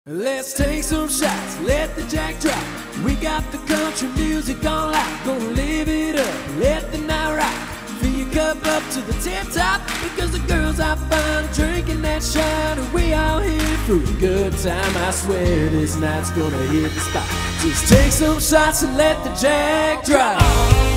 Let's take some shots, let the jack drop. We got the country music on lock. Gonna live it up, let the night rock. Fill your cup up to the tip top, because the girls are fine drinking that shine, and we all here for a good time. I swear this night's gonna hit the spot. Just take some shots and let the jack drop.